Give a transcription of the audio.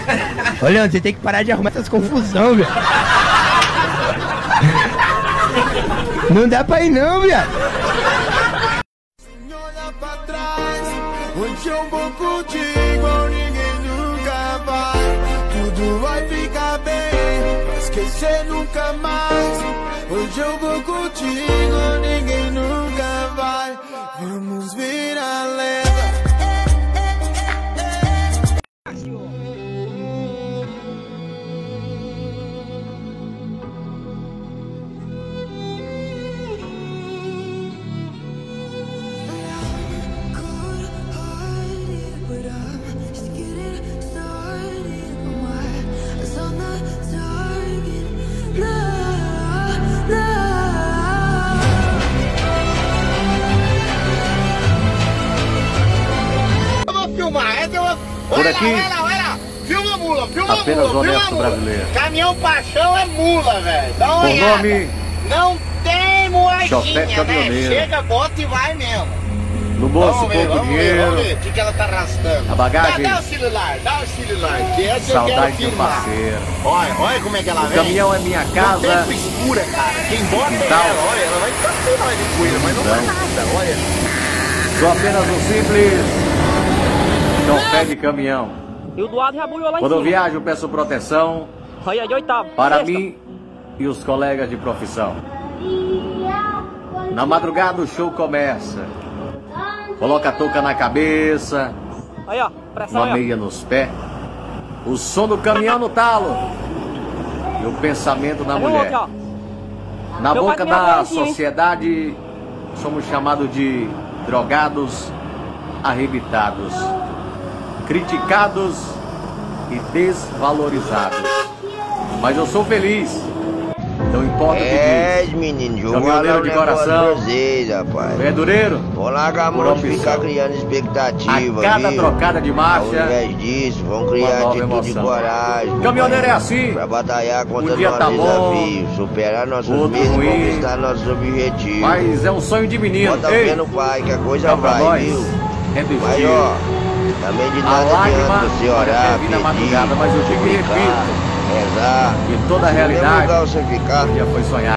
Ô, Leandro, você tem que parar de arrumar essas confusão, velho. Não dá pra ir não, viado. Olha pra trás, hoje eu vou contigo, ninguém nunca vai. Tudo vai ficar bem, vai esquecer nunca mais. Hoje eu vou contigo, ninguém nunca vai. Vamos virar leva. Por aqui, Olha lá. Filma a mula, filma a apenas mula, honesto filma a mula. brasileiro. Caminhão Paixão é mula, velho. Dá uma Por olhada. nome, Não tem moedinha, Chofé caminhoneiro. né? Chega, bota e vai mesmo. no bolso Vamos ver, pouco vamos dinheiro, ver o que ela tá arrastando. a bagagem, Dá o celular, que essa eu quero saudade do filmar. parceiro. Olha como é que ela O vem. caminhão é minha Não casa, tempo escura, cara. Quem bota é Quintal. ela. Olha, ela vai cantar nós de coisa, mas não vai Então. nada, olha. sou apenas um simples chofé de caminhão. E o Duado rabulhou lá em Quando eu cima. viajo, eu peço proteção Aí é de oitavo. para Sexta. mim e os colegas de profissão. Na madrugada o show começa. Coloca a touca na cabeça, Aí, ó. Pressão uma aí, meia nos pés, o som do caminhão no talo e o pensamento na ó. Aí o mulher. outro, ó. Na Meu boca pai me da apoia assim, hein? sociedade, somos chamados de drogados, arrebitados, criticados e desvalorizados. Mas eu sou feliz, não importa o que diz. Menino, jogo Caminhoneiro de coração, vocês, rapaz. verdureiro, Vão largar a por mão de opção. ficar criando expectativa, A cada viu? trocada de Ao marcha, invés disso, vão criar uma nova atitude e emoção. coragem. Caminhoneiro é assim, Pra batalhar contra um dia nossos tá bom, desafios, superar nossos outro medos e ruim. conquistar nossos objetivos. mas é um sonho de menino. Bota Ei, fé no pai que a coisa dá pra vai, nós, viu? é Mas destino. ó, também de A nada lágrima adianta você pode orar, até vir na madrugada, mas eu digo e suplicar, repito, rezar. que toda a No mesmo realidade lugar você ficar, um dia foi sonhada.